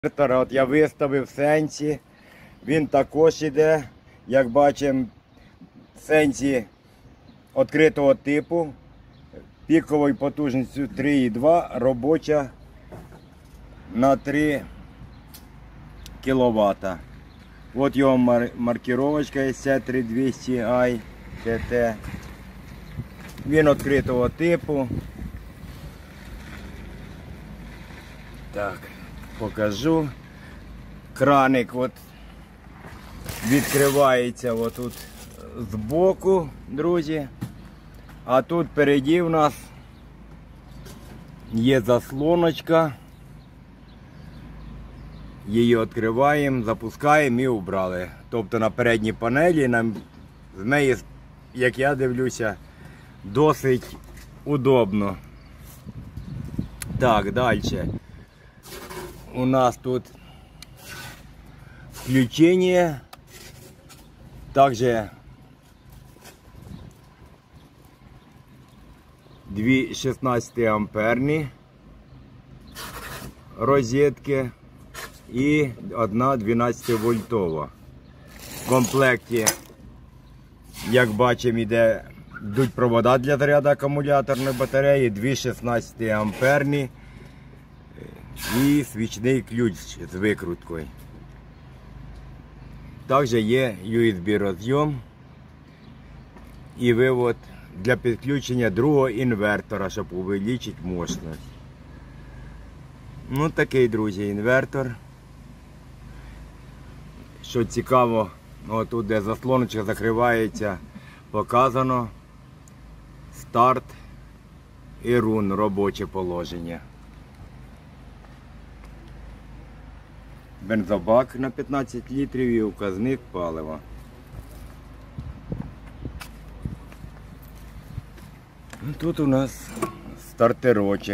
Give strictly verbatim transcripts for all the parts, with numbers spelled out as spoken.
От я виставив сенсі, він також іде, як бачимо, сенсі відкритого типу, піковою потужністю три і два, робоча на три кіловата. От його мар маркировочка С три двісті ай Т Т. Він відкритого типу. Так, покажу. Краник от відкривається отут збоку, друзі. А тут впереді в нас є заслоночка. Її відкриваємо, запускаємо і убрали. Тобто на передній панелі нам з неї, як я дивлюся, досить удобно. Так, далі. У нас тут включення. Також дві шістнадцятиамперні розетки і одна дванадцятивольтова. В комплекті, як бачимо, йде, йдуть провода для заряду акумуляторної батареї, дві шістнадцятиамперні і свічний ключ з викруткою. Також є ю ес бі розйом і вивод для підключення другого інвертора, щоб увеличити мощність. Ну такий, друзі, інвертор. Що цікаво, отут, де заслоночка закривається, показано старт і рун, робоче положення. Бензобак на п'ятнадцять літрів і указник палива. Тут у нас стартерочок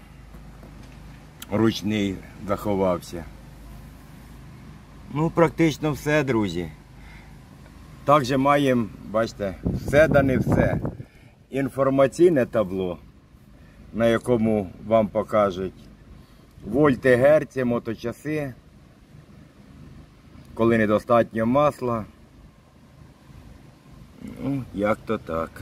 ручний заховався. Ну, практично все, друзі. Також маємо, бачите, все да не все. Інформаційне табло, на якому вам покажуть вольти, герці, моточаси, коли недостатньо масла. Ну, як то так.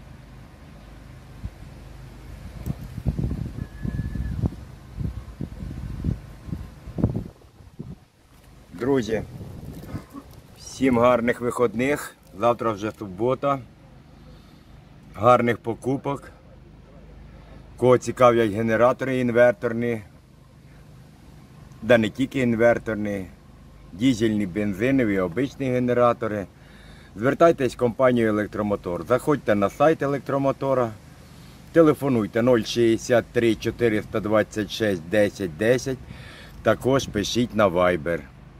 Друзі, всім гарних вихідних. Завтра вже субота. Гарних покупок. Кого цікавлять генератори інверторні, да не тільки інверторні, дизельні, бензинові, обичні генератори. Звертайтесь в компанію Електромотор. Заходьте на сайт Електромотора. Телефонуйте нуль шістдесят три чотириста двадцять шість десять десять. Також пишіть на Viber.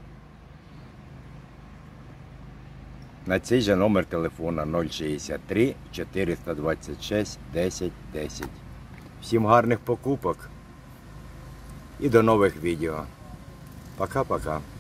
На цей же номер телефона нуль шістдесят три чотириста двадцять шість десять десять. Всім гарних покупок і до нових відео. Пока-пока.